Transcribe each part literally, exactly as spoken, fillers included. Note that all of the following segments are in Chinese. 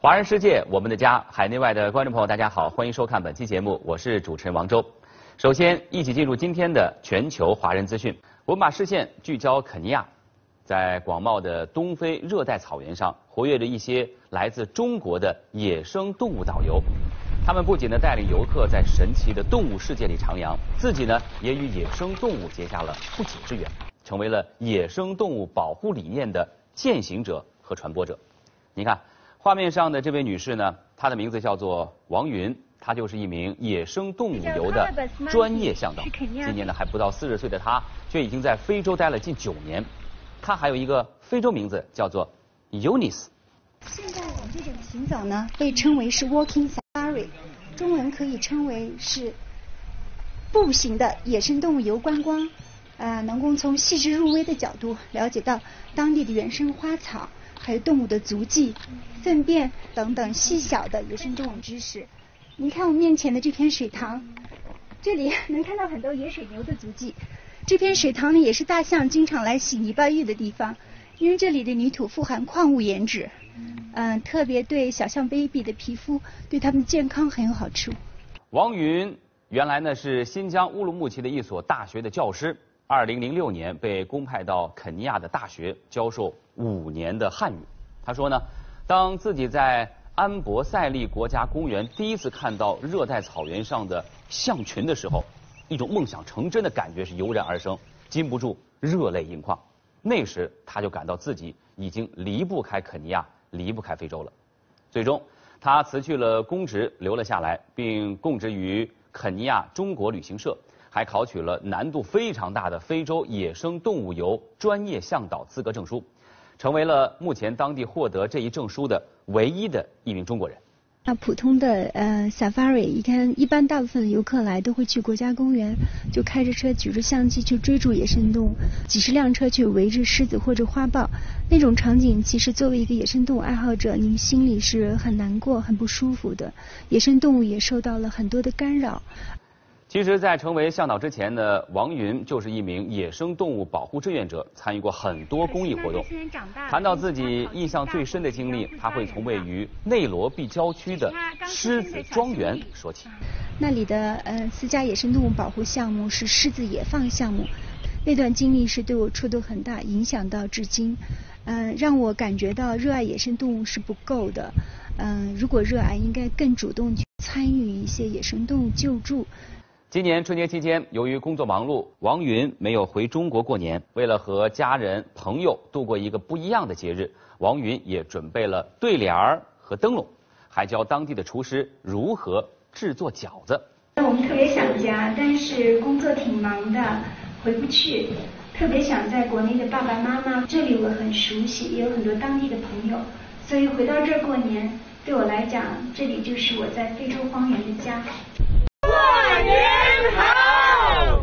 华人世界，我们的家，海内外的观众朋友，大家好，欢迎收看本期节目，我是主持人王周。首先，一起进入今天的全球华人资讯。我们把视线聚焦肯尼亚，在广袤的东非热带草原上，活跃着一些来自中国的野生动物导游。他们不仅呢带领游客在神奇的动物世界里徜徉，自己呢也与野生动物结下了不解之缘，成为了野生动物保护理念的践行者和传播者。你看。画面上的这位女士呢，她的名字叫做王云，她就是一名野生动物游的专业向导。今年呢还不到四十岁的她，却已经在非洲待了近九年。她还有一个非洲名字，叫做 Eunice。 现在我这种行走呢，被称为是 walking safari， 中文可以称为是步行的野生动物游观光。呃，能够从细致入微的角度了解到当地的原生花草。还有动物的足迹、粪便等等细小的野生动物知识。你看我面前的这片水塘，这里能看到很多野水牛的足迹。这片水塘呢，也是大象经常来洗泥巴浴的地方，因为这里的泥土富含矿物盐脂，嗯，特别对小象 baby 的皮肤，对它们的健康很有好处。 王云原来呢是新疆乌鲁木齐的一所大学的教师。二零零六年被公派到肯尼亚的大学教授五年的汉语。他说呢，当自己在安博塞利国家公园第一次看到热带草原上的象群的时候，一种梦想成真的感觉是油然而生，禁不住热泪盈眶。那时他就感到自己已经离不开肯尼亚，离不开非洲了。最终，他辞去了公职，留了下来，并供职于肯尼亚中国旅行社。还考取了难度非常大的非洲野生动物游专业向导资格证书，成为了目前当地获得这一证书的唯一的一名中国人。 那普通的呃 safari， 你看一般大部分的游客来都会去国家公园，就开着车举着相机去追逐野生动物，几十辆车去围着狮子或者花豹，那种场景其实作为一个野生动物爱好者，您心里是很难过、很不舒服的。野生动物也受到了很多的干扰。 其实，在成为向导之前呢，王云就是一名野生动物保护志愿者，参与过很多公益活动。谈到自己印象最深的经历，他会从位于内罗毕郊区的狮子庄园说起。 那里的呃私家野生动物保护项目是狮子野放项目，那段经历是对我触动很大，影响到至今。嗯、呃，让我感觉到热爱野生动物是不够的。嗯、呃，如果热爱，应该更主动去参与一些野生动物救助。 今年春节期间，由于工作忙碌，王云没有回中国过年。为了和家人朋友度过一个不一样的节日，王云也准备了对联儿和灯笼，还教当地的厨师如何制作饺子。 我们特别想家，但是工作挺忙的，回不去。特别想在国内的爸爸妈妈，这里我很熟悉，也有很多当地的朋友，所以回到这儿过年，对我来讲，这里就是我在非洲荒原的家。 过年好！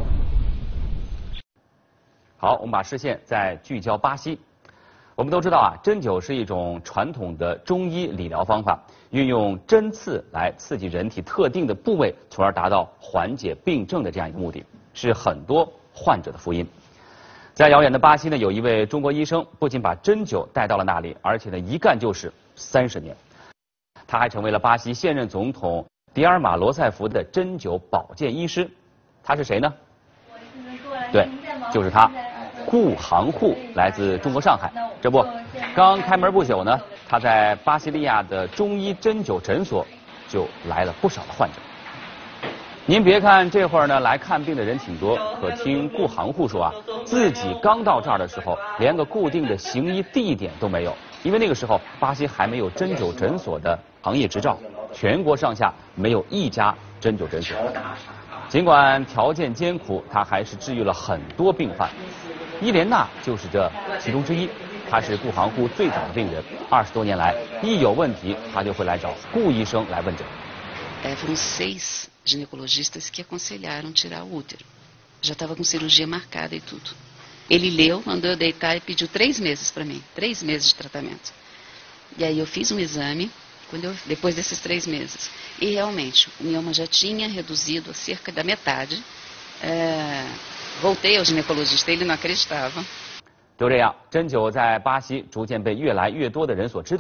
好，我们把视线再聚焦巴西。我们都知道啊，针灸是一种传统的中医理疗方法，运用针刺来刺激人体特定的部位，从而达到缓解病症的这样一个目的，是很多患者的福音。在遥远的巴西呢，有一位中国医生，不仅把针灸带到了那里，而且呢一干就是三十年。他还成为了巴西现任总统迪尔马罗塞夫的针灸保健医师。他是谁呢？对，就是他，顾航户，来自中国上海。这不，刚开门不久呢，他在巴西利亚的中医针灸诊所就来了不少的患者。您别看这会儿呢来看病的人挺多，可听顾航户说啊，自己刚到这儿的时候，连个固定的行医地点都没有，因为那个时候巴西还没有针灸诊所的行业执照，全国上下没有一家针灸诊所。尽管条件艰苦，他还是治愈了很多病患。伊莲娜就是这其中之一，她是顾航户最早的病人，二十多年来，一有问题，她就会来找顾医生来问诊。 É, foram seis ginecologistas que aconselharam tirar o útero. Já estava com cirurgia marcada e tudo. Ele leu, mandou eu deitar e pediu três meses para mim, três meses de tratamento. E aí eu fiz um exame, quando eu, depois desses três meses, e realmente o mioma já tinha reduzido a cerca da metade. É, voltei ao ginecologista, ele não acreditava. 就这样，针灸在巴西逐渐被越来越多的人所知道。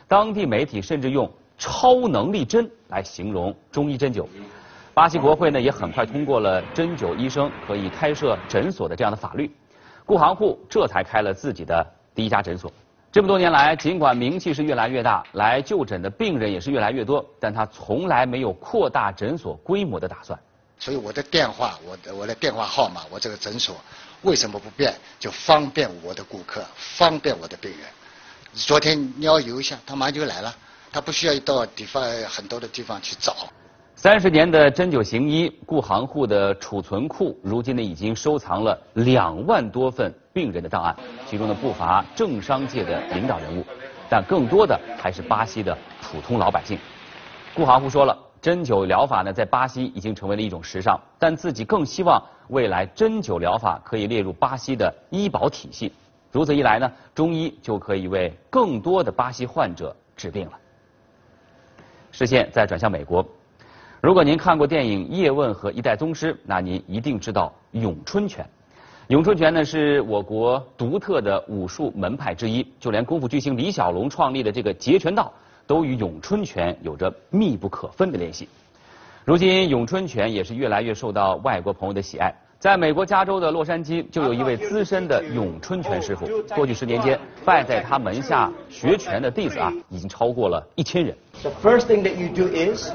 当地媒体甚至用超能力针来形容中医针灸。巴西国会呢也很快通过了针灸医生可以开设诊所的这样的法律，顾行户这才开了自己的第一家诊所。这么多年来，尽管名气是越来越大，来就诊的病人也是越来越多，但他从来没有扩大诊所规模的打算。 所以我的电话，我的我的电话号码，我这个诊所为什么不变？就方便我的顾客，方便我的病人。昨天你要邮一下，他马上就来了，他不需要到地方很多的地方去找。 三十年的针灸行医，顾行户的储存库如今呢已经收藏了两万多份病人的档案，其中呢不乏政商界的领导人物，但更多的还是巴西的普通老百姓。顾行户说了，针灸疗法呢在巴西已经成为了一种时尚，但自己更希望未来针灸疗法可以列入巴西的医保体系。如此一来呢，中医就可以为更多的巴西患者治病了。视线再转向美国。如果您看过电影《叶问》和《一代宗师》，那您一定知道咏春拳。咏春拳呢是我国独特的武术门派之一，就连功夫巨星李小龙创立的这个截拳道，都与咏春拳有着密不可分的联系。如今，咏春拳也是越来越受到外国朋友的喜爱。在美国加州的洛杉矶，就有一位资深的咏春拳师傅，过去十年间，拜在他门下学拳的弟子啊，已经超过了一千人。 The first thing that you do is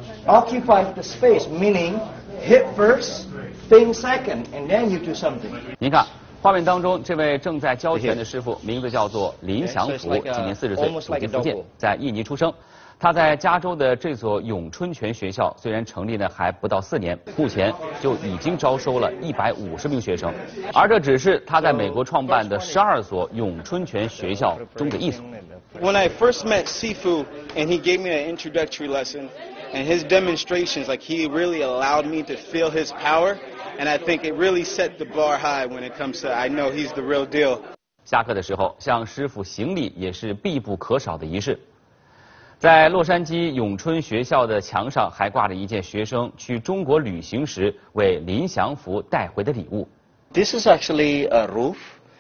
occupy the space, meaning hit first, think second, and then you do something. 您看，画面当中这位正在教拳的师傅，名字叫做林祥福，今年四十岁，祖籍福建，在印尼出生。他在加州的这所咏春拳学校虽然成立呢还不到四年，目前就已经招收了一百五十名学生，而这只是他在美国创办的十二所咏春拳学校中的一所。 When I first met Sifu and he gave me an introductory lesson and his demonstrations, like he really allowed me to feel his power, and I think it really set the bar high when it comes to I know he's the real deal. 下课的时候向师傅行礼也是必不可少的仪式。在洛杉矶咏春学校的墙上还挂着一件学生去中国旅行时为林祥福带回的礼物。 This is actually a roof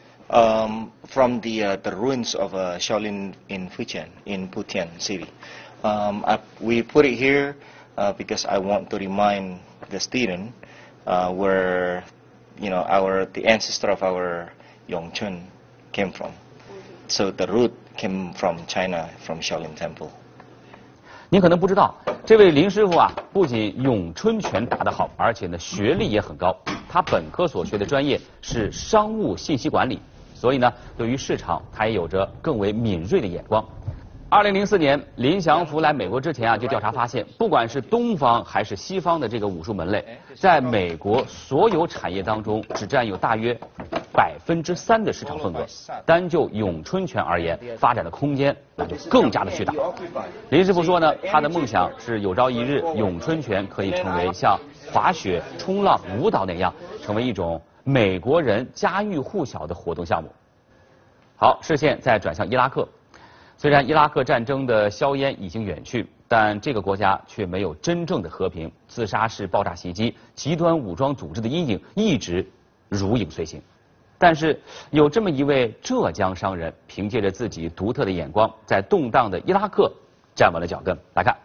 um, from the uh, the ruins of uh, Shaolin in Fujian, in Putian City. Um, I, we put it here uh, because I want to remind the student uh, where you know our the ancestor of our Yongchun came from. So the root came from China, from Shaolin Temple. 您可能不知道，这位林师傅啊，不仅咏春拳打得好，而且呢学历也很高。他本科所学的专业是商务信息管理，所以呢，对于市场他也有着更为敏锐的眼光。二零零四年，林祥福来美国之前啊，就调查发现，不管是东方还是西方的这个武术门类，在美国所有产业当中只占有大约百分之三的市场份额。单就咏春拳而言，发展的空间那就更加的巨大。林师傅说呢，他的梦想是有朝一日咏春拳可以成为像滑雪、冲浪、舞蹈那样，成为一种美国人家喻户晓的活动项目。好，视线再转向伊拉克。虽然伊拉克战争的硝烟已经远去，但这个国家却没有真正的和平，自杀式爆炸袭击、极端武装组织的阴影一直如影随形。但是有这么一位浙江商人，凭借着自己独特的眼光，在动荡的伊拉克站稳了脚跟。来看，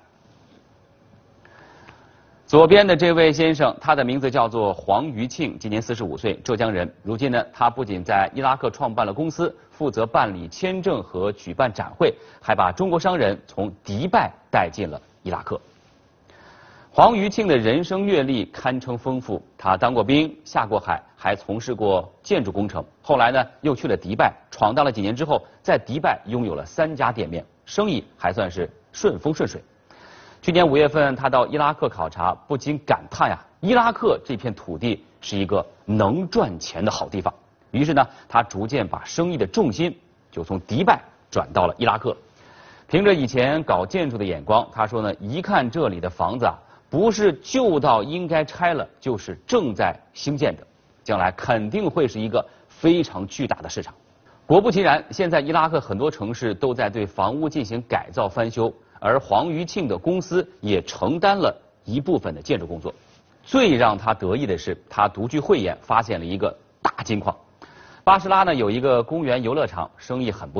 左边的这位先生，他的名字叫做黄余庆，今年四十五岁，浙江人。如今呢，他不仅在伊拉克创办了公司，负责办理签证和举办展会，还把中国商人从迪拜带进了伊拉克。黄余庆的人生阅历堪称丰富，他当过兵，下过海，还从事过建筑工程。后来呢，又去了迪拜，闯荡了几年之后，在迪拜拥有了三家店面，生意还算是顺风顺水。去年五月份，他到伊拉克考察，不禁感叹呀，伊拉克这片土地是一个能赚钱的好地方。于是呢，他逐渐把生意的重心就从迪拜转到了伊拉克。凭着以前搞建筑的眼光，他说呢，一看这里的房子啊，不是旧到应该拆了，就是正在兴建的，将来肯定会是一个非常巨大的市场。果不其然，现在伊拉克很多城市都在对房屋进行改造翻修，而黄余庆的公司也承担了一部分的建筑工作。最让他得意的是，他独具慧眼，发现了一个大金矿。巴士拉呢有一个公园游乐场，生意很不错，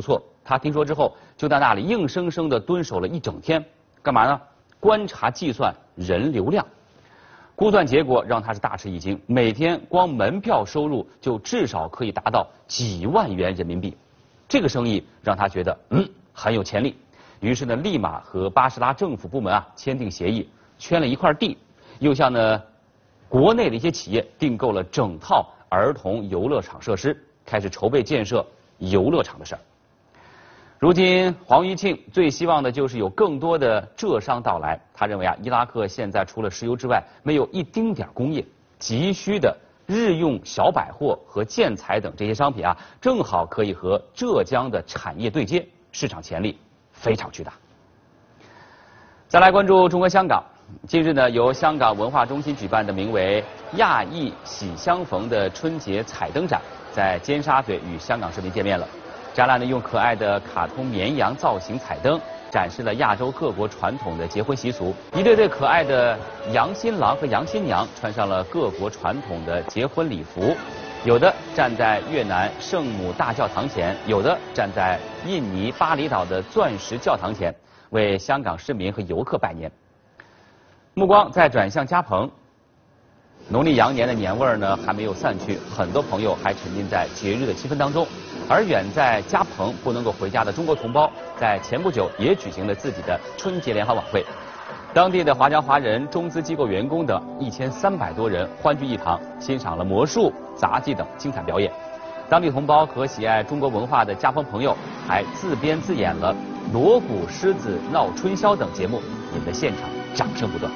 他听说之后，就在那里硬生生地蹲守了一整天，干嘛呢？观察计算人流量。估算结果让他是大吃一惊，每天光门票收入就至少可以达到几万元人民币。这个生意让他觉得嗯很有潜力，于是呢，立马和巴士拉政府部门啊签订协议，圈了一块地，又向呢国内的一些企业订购了整套儿童游乐场设施，开始筹备建设游乐场的事儿。如今，黄玉庆最希望的就是有更多的浙商到来。他认为啊，伊拉克现在除了石油之外，没有一丁点工业，急需的日用小百货和建材等这些商品啊，正好可以和浙江的产业对接，市场潜力非常巨大。再来关注中国香港，近日呢，由香港文化中心举办的名为“亚裔喜相逢”的春节彩灯展，在尖沙咀与香港市民见面了。展览呢，用可爱的卡通绵羊造型彩灯展示了亚洲各国传统的结婚习俗。一对对可爱的羊新郎和羊新娘穿上了各国传统的结婚礼服，有的站在越南圣母大教堂前，有的站在印尼巴厘岛的钻石教堂前，为香港市民和游客拜年。目光再转向嘉鹏，农历羊年的年味儿呢还没有散去，很多朋友还沉浸在节日的气氛当中。而远在嘉鹏不能够回家的中国同胞，在前不久也举行了自己的春节联欢晚会。当地的华侨华人、中资机构员工等一千三百多人欢聚一堂，欣赏了魔术、杂技等精彩表演。当地同胞和喜爱中国文化的嘉鹏朋友还自编自演了锣鼓狮子闹春宵等节目，引得现场掌声不断。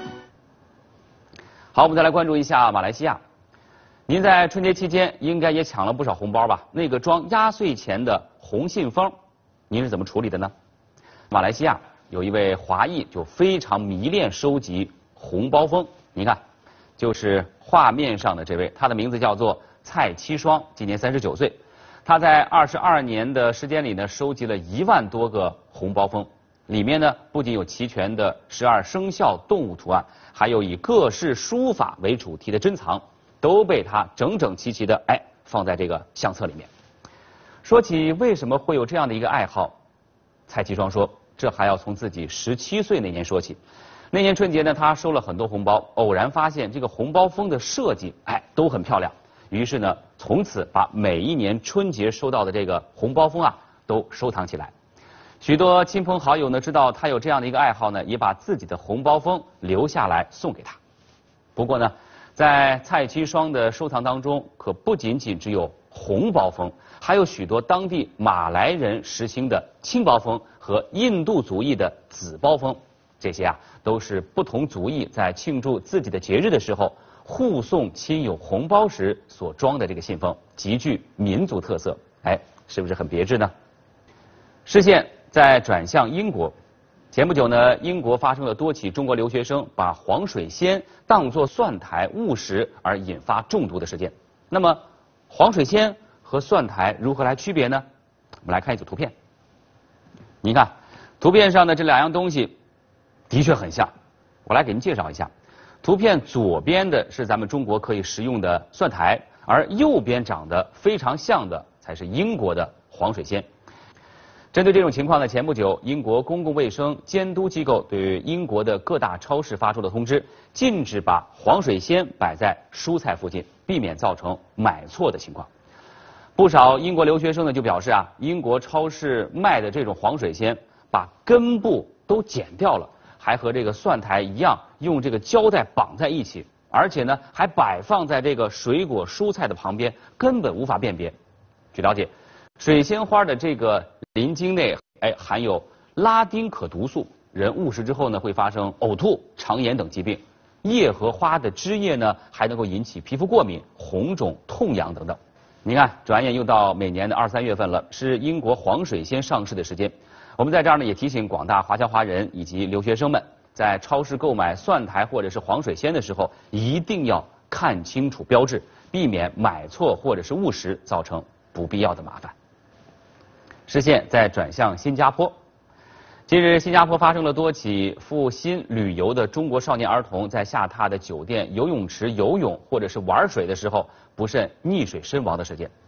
好，我们再来关注一下马来西亚。您在春节期间应该也抢了不少红包吧？那个装压岁钱的红信封，您是怎么处理的呢？马来西亚有一位华裔就非常迷恋收集红包封，您看，就是画面上的这位，他的名字叫做蔡七双，今年三十九岁。他在二十二年的时间里呢，收集了一万多个红包封，里面呢不仅有齐全的十二生肖动物图案，还有以各式书法为主题的珍藏。都被他整整齐齐的哎放在这个相册里面。说起为什么会有这样的一个爱好，蔡其双说，这还要从自己十七岁那年说起。那年春节呢，他收了很多红包，偶然发现这个红包封的设计哎都很漂亮，于是呢，从此把每一年春节收到的这个红包封啊都收藏起来。许多亲朋好友呢知道他有这样的一个爱好呢，也把自己的红包封留下来送给他。不过呢，在蔡其双的收藏当中，可不仅仅只有红包封，还有许多当地马来人实行的青包封和印度族裔的紫包封。这些啊，都是不同族裔在庆祝自己的节日的时候，互送亲友红包时所装的这个信封，极具民族特色。哎，是不是很别致呢？视线再转向英国。前不久呢，英国发生了多起中国留学生把黄水仙当作蒜苔误食而引发中毒的事件。那么，黄水仙和蒜苔如何来区别呢？我们来看一组图片。您看，图片上的这两样东西的确很像，我来给您介绍一下。图片左边的是咱们中国可以食用的蒜苔，而右边长得非常像的才是英国的黄水仙。针对这种情况呢，前不久，英国公共卫生监督机构对英国的各大超市发出了通知，禁止把黄水仙摆在蔬菜附近，避免造成买错的情况。不少英国留学生呢就表示啊，英国超市卖的这种黄水仙把根部都剪掉了，还和这个蒜苔一样用这个胶带绑在一起，而且呢还摆放在这个水果蔬菜的旁边，根本无法辨别。据了解，水仙花的这个鳞茎内哎含有拉丁可毒素，人误食之后呢会发生呕吐、肠炎等疾病。叶和花的汁液呢还能够引起皮肤过敏、红肿、痛痒等等。你看，转眼又到每年的二三月份了，是英国黄水仙上市的时间。我们在这儿呢也提醒广大华侨华人以及留学生们，在超市购买蒜苔或者是黄水仙的时候，一定要看清楚标志，避免买错或者是误食，造成不必要的麻烦。视线再转向新加坡。近日，新加坡发生了多起赴新旅游的中国少年儿童在下榻的酒店游泳池游泳或者是玩水的时候不慎溺水身亡的事件。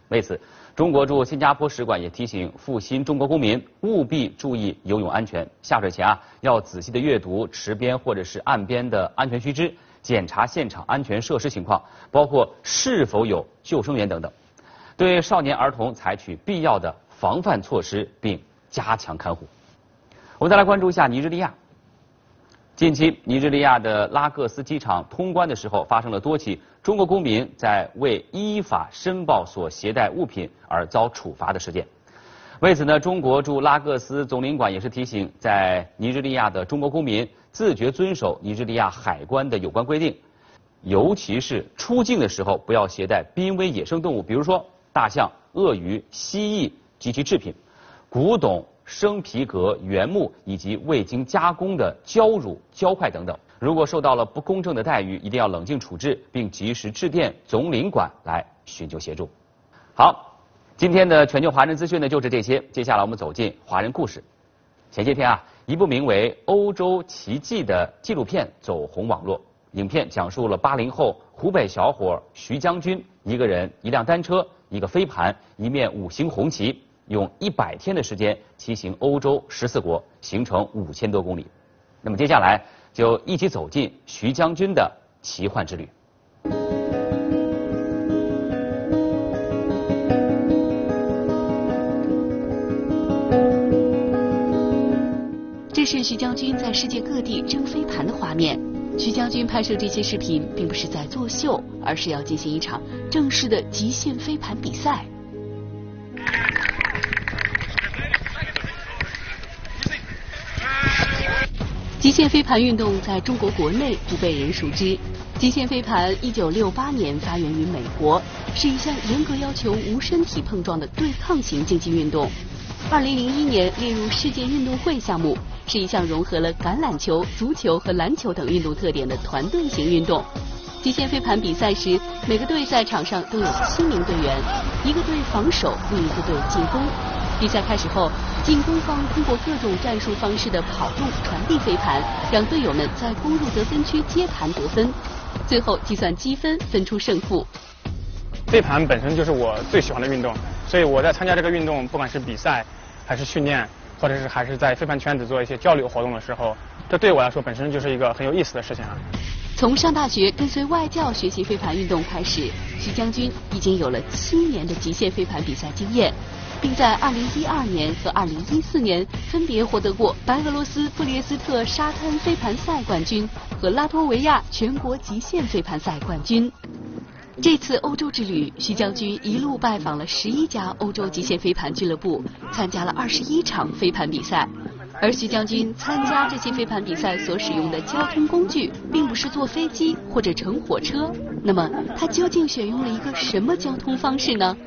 为此，中国驻新加坡使馆也提醒赴新中国公民务必注意游泳安全，下水前啊要仔细的阅读池边或者是岸边的安全须知，检查现场安全设施情况，包括是否有救生员等等，对少年儿童采取必要的防范措施，并加强看护。我们再来关注一下尼日利亚。近期，尼日利亚的拉各斯机场通关的时候，发生了多起中国公民在未依法申报所携带物品而遭处罚的事件。为此呢，中国驻拉各斯总领馆也是提醒在尼日利亚的中国公民自觉遵守尼日利亚海关的有关规定，尤其是出境的时候不要携带濒危野生动物，比如说大象、鳄鱼、蜥蜴及其制品、古董、生皮革、原木以及未经加工的胶乳、胶块等等。如果受到了不公正的待遇，一定要冷静处置，并及时致电总领馆来寻求协助。好，今天的全球华人资讯呢就是这些。接下来我们走进华人故事。前些天啊，一部名为《欧洲奇迹》的纪录片走红网络。影片讲述了八零后湖北小伙徐将军一个人、一辆单车、一个飞盘、一面五星红旗，用一百天的时间骑行欧洲十四国，行程五千多公里。那么接下来就一起走进徐将军的奇幻之旅。 这是徐将军在世界各地扔飞盘的画面。徐将军拍摄这些视频并不是在作秀，而是要进行一场正式的极限飞盘比赛。极限飞盘运动在中国国内不被人熟知。极限飞盘一九六八年发源于美国，是一项严格要求无身体碰撞的对抗型竞技运动。二零零一年列入世界运动会项目，是一项融合了橄榄球、足球和篮球等运动特点的团队型运动。极限飞盘比赛时，每个队在场上都有七名队员，一个队防守，另一个队进攻。比赛开始后，进攻方通过各种战术方式的跑动、传递飞盘，让队友们在攻入得分区接盘得分，最后计算积分，分出胜负。 飞盘本身就是我最喜欢的运动，所以我在参加这个运动，不管是比赛还是训练，或者是还是在飞盘圈子做一些交流活动的时候，这对我来说本身就是一个很有意思的事情啊。 从上大学跟随外教学习飞盘运动开始，徐将军已经有了七年的极限飞盘比赛经验，并在二零一二年和二零一四年分别获得过白俄罗斯布列斯特沙滩飞盘赛冠军和拉脱维亚全国极限飞盘赛冠军。这次欧洲之旅，徐将军一路拜访了十一家欧洲极限飞盘俱乐部，参加了二十一场飞盘比赛。而徐将军参加这些飞盘比赛所使用的交通工具，并不是坐飞机或者乘火车。那么，他究竟选用了一个什么交通方式呢？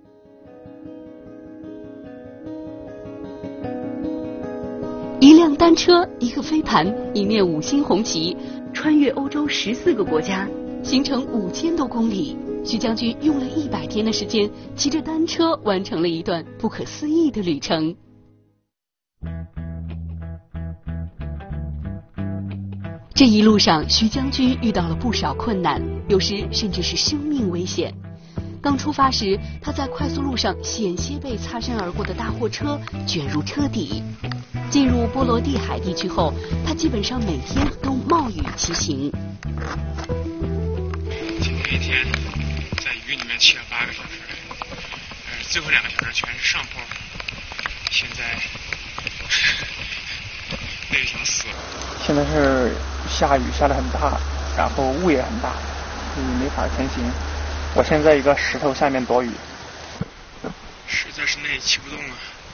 一辆单车，一个飞盘，一面五星红旗，穿越欧洲十四个国家。行程五千多公里，徐将军用了一百天的时间，骑着单车完成了一段不可思议的旅程。这一路上，徐将军遇到了不少困难，有时甚至是生命危险。刚出发时，他在快速路上险些被擦身而过的大货车卷入车底。进入波罗的海地区后，他基本上每天都冒雨骑行。 今天一天在雨里面骑了八个小时，呃，最后两个小时全是上坡，现在累得想死。 现在是下雨下得很大，然后雾也很大，所以没法前行。我现在一个石头下面躲雨， 实在是累，骑不动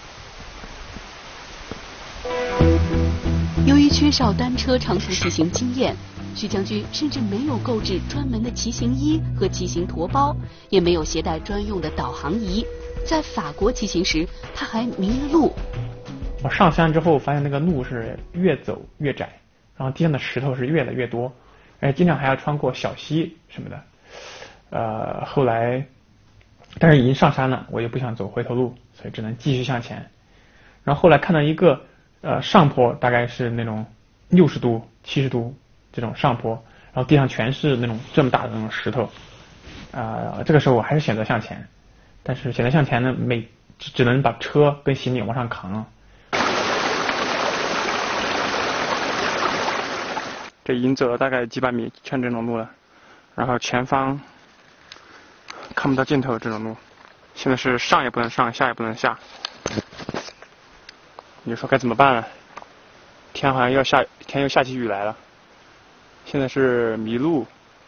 了。由于缺少单车长途骑行经验，徐将军甚至没有购置专门的骑行衣和骑行驮包，也没有携带专用的导航仪。在法国骑行时，他还迷了路。 我上山之后发现那个路是越走越窄，然后地上的石头是越来越多，而且经常还要穿过小溪什么的。呃，后来，但是已经上山了，我也不想走回头路，所以只能继续向前。然后后来看到一个呃上坡，大概是那种六十度、七十度这种上坡，然后地上全是那种这么大的那种石头，啊、呃，这个时候我还是选择向前， 但是现在向前呢，每只只能把车跟行李往上扛啊。这已经走了大概几百米全这种路了，然后前方看不到尽头这种路，现在是上也不能上，下也不能下。你说该怎么办了？天好像要下，天又下起雨来了。现在是迷路，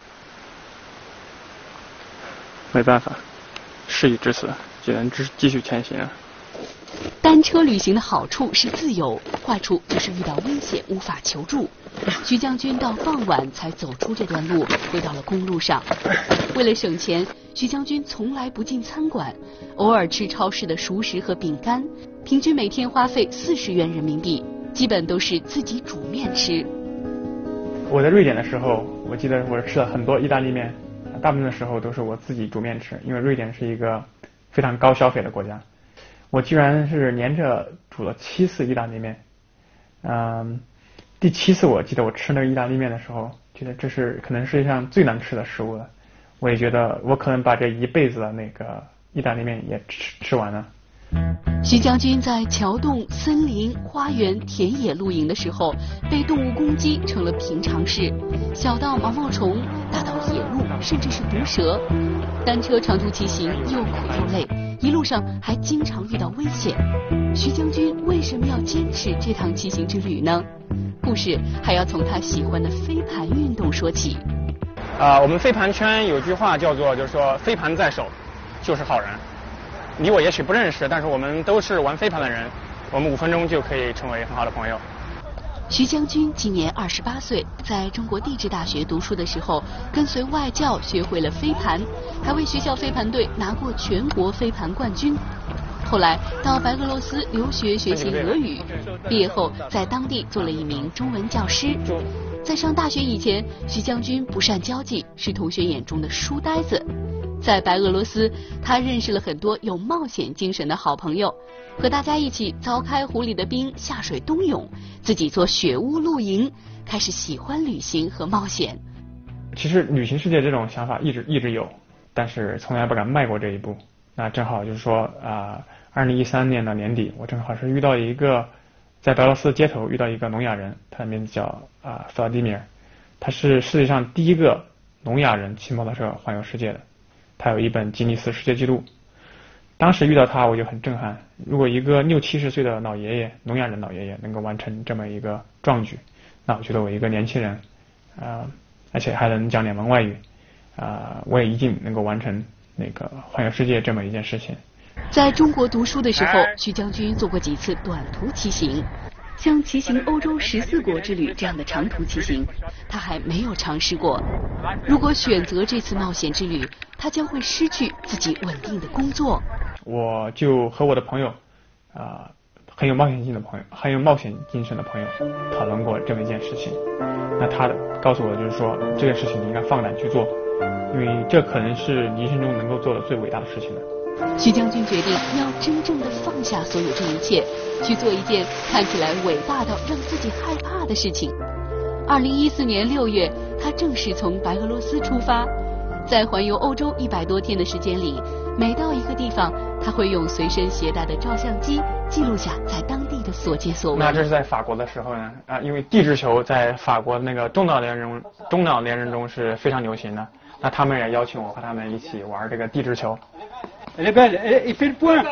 没办法，事已至此，只能继继续前行了。 单车旅行的好处是自由，坏处就是遇到危险无法求助。徐将军到傍晚才走出这段路，回到了公路上。为了省钱，徐将军从来不进餐馆，偶尔吃超市的熟食和饼干，平均每天花费四十元人民币，基本都是自己煮面吃。 我在瑞典的时候，我记得我吃了很多意大利面，大部分的时候都是我自己煮面吃，因为瑞典是一个非常高消费的国家。我居然是连着煮了七次意大利面，嗯，第七次我记得我吃那个意大利面的时候，觉得这是可能世界上最难吃的食物了。我也觉得我可能把这一辈子的那个意大利面也吃吃完了。 徐将军在桥洞、森林、花园、田野露营的时候，被动物攻击成了平常事，小到毛毛虫，大到野鹿，甚至是毒蛇。单车长途骑行又苦又累，一路上还经常遇到危险。徐将军为什么要坚持这趟骑行之旅呢？故事还要从他喜欢的飞盘运动说起。 啊、呃，我们飞盘圈有句话叫做，就是说飞盘在手，就是好人。你我也许不认识，但是我们都是玩飞盘的人，我们五分钟就可以成为很好的朋友。 徐将军今年二十八岁，在中国地质大学读书的时候，跟随外教学会了飞盘，还为学校飞盘队拿过全国飞盘冠军。后来到白俄罗斯留学学习俄语，毕业后在当地做了一名中文教师。在上大学以前，徐将军不善交际，是同学眼中的书呆子。在白俄罗斯，他认识了很多有冒险精神的好朋友，和大家一起凿开湖里的冰，下水冬泳，自己做雪屋露营，开始喜欢旅行和冒险。 其实旅行世界这种想法一直一直有，但是从来不敢迈过这一步。那正好就是说啊，二零一三年的年底，我正好是遇到一个在白俄罗斯街头遇到一个聋哑人，他的名字叫啊弗拉迪米尔，他是世界上第一个聋哑人骑摩托车环游世界的。他有一本吉尼斯世界纪录，当时遇到他我就很震撼。如果一个六七十岁的老爷爷，聋哑人老爷爷能够完成这么一个壮举，那我觉得我一个年轻人，呃，而且还能讲两门外语，啊、呃，我也一定能够完成那个环游世界这么一件事情。 在中国读书的时候，徐将军做过几次短途骑行。像骑行欧洲十四国之旅这样的长途骑行，他还没有尝试过。如果选择这次冒险之旅，他将会失去自己稳定的工作。 我就和我的朋友，啊、呃，很有冒险性的朋友，很有冒险精神的朋友讨论过这么一件事情。那他告诉我就是说，这件事情你应该放胆去做，因为这可能是你一生中能够做的最伟大的事情了。 徐将军决定要真正的放下所有这一切，去做一件看起来伟大到让自己害怕的事情。二零一四年六月，他正式从白俄罗斯出发，在环游欧洲一百多天的时间里，每到一个地方，他会用随身携带的照相机记录下在当地的所见所闻。 那这是在法国的时候呢，啊，因为地质球在法国那个中老年人中老年人中是非常流行的，那他们也邀请我和他们一起玩这个地质球。 Elle est belle, il fait le point.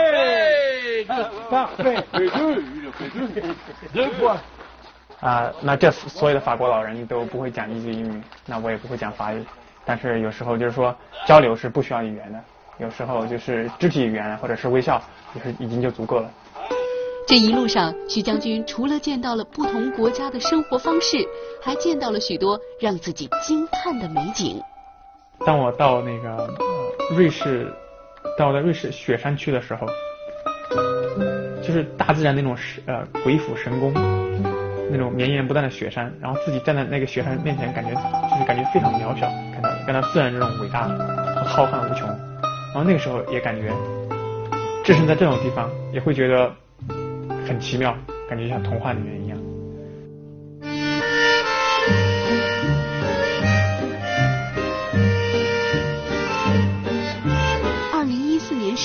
Ouais, parfait. Les deux, il a fait deux. Deux points. 啊，那这所有的法国老人都不会讲一句英语，那我也不会讲法语，但是有时候就是说交流是不需要语言的，有时候就是肢体语言或者是微笑，就是已经就足够了。 这一路上，徐将军除了见到了不同国家的生活方式，还见到了许多让自己惊叹的美景。 当我到那个、呃、瑞士。到了瑞士雪山区的时候，就是大自然那种呃鬼斧神工，那种绵延不断的雪山，然后自己站在那个雪山面前，感觉就是感觉非常渺小，感到感到自然这种伟大和浩瀚无穷。然后那个时候也感觉置身在这种地方，也会觉得很奇妙，感觉像童话里面一样。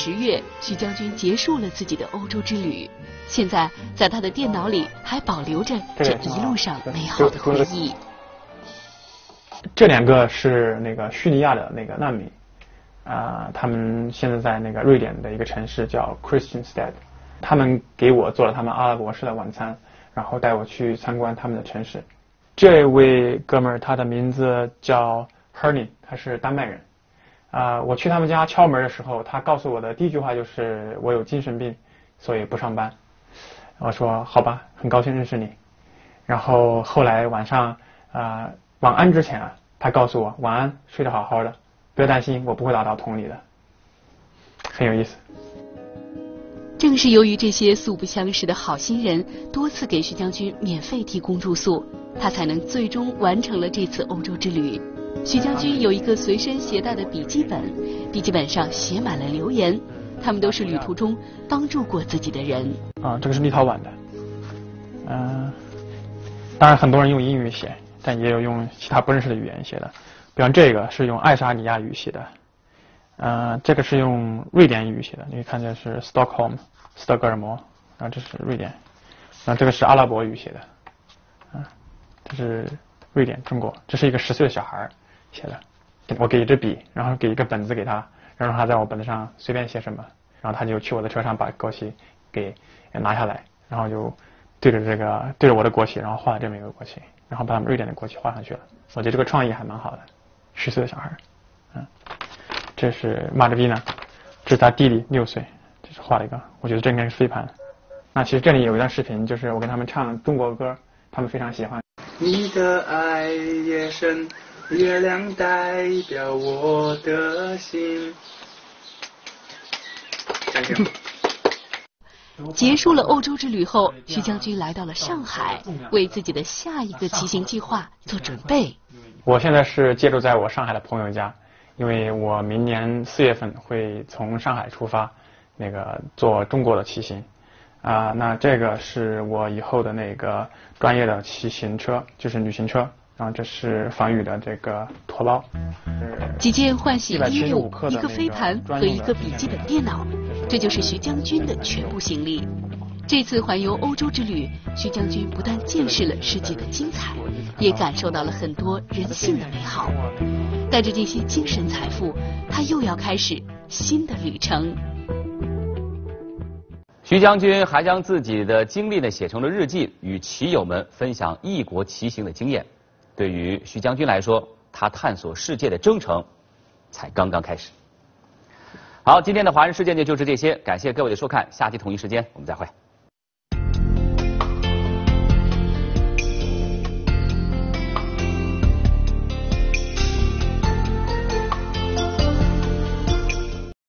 十月，徐将军结束了自己的欧洲之旅。现在，在他的电脑里还保留着这一路上美好的回忆。 这两个是那个叙利亚的那个难民，啊、呃，他们现在在那个瑞典的一个城市叫 Kristianstad， 他们给我做了他们阿拉伯式的晚餐，然后带我去参观他们的城市。这位哥们儿，他的名字叫 Herning， 他是丹麦人。啊、呃，我去他们家敲门的时候，他告诉我的第一句话就是我有精神病，所以不上班。我说好吧，很高兴认识你。然后后来晚上啊、呃、晚安之前啊，他告诉我晚安，睡得好好的，不要担心，我不会打到桶里的。很有意思。 正是由于这些素不相识的好心人多次给徐将军免费提供住宿，他才能最终完成了这次欧洲之旅。徐将军有一个随身携带的笔记本，笔记本上写满了留言，他们都是旅途中帮助过自己的人。 啊，这个是立陶宛的，嗯、呃，当然很多人用英语写，但也有用其他不认识的语言写的，比方这个是用爱沙尼亚语写的，呃，这个是用瑞典语写的，你可以看见是 Stockholm， 斯德哥尔摩，然后这是瑞典，然后这个是阿拉伯语写的，啊、呃，这是瑞典中国，这是一个十岁的小孩写的，我给一支笔，然后给一个本子给他，然后让他在我本子上随便写什么，然后他就去我的车上把国旗给拿下来，然后就对着这个对着我的国旗，然后画了这么一个国旗，然后把他们瑞典的国旗画上去了。我觉得这个创意还蛮好的，十岁的小孩，嗯，这是马德比娜，这是他弟弟六岁，这是画了一个，我觉得这应该是飞盘。那其实这里有一段视频，就是我跟他们唱中国歌，他们非常喜欢。 你的爱越深，月亮代表我的心。加油！ 结束了欧洲之旅后，徐将军来到了上海，为自己的下一个骑行计划做准备。 我现在是借住在我上海的朋友家，因为我明年四月份会从上海出发，那个做中国的骑行。啊、呃，那这个是我以后的那个专业的骑行车，就是旅行车。然后这是防雨的这个拖包。 几件换洗衣物、一个飞盘和一个笔记本电脑，这就是徐将军的全部行李。这次环游欧洲之旅，徐将军不但见识了世界的精彩，也感受到了很多人性的美好。带着这些精神财富，他又要开始新的旅程。 徐将军还将自己的经历呢写成了日记，与骑友们分享异国骑行的经验。对于徐将军来说，他探索世界的征程才刚刚开始。好，今天的华人世界就就是这些，感谢各位的收看，下期同一时间我们再会。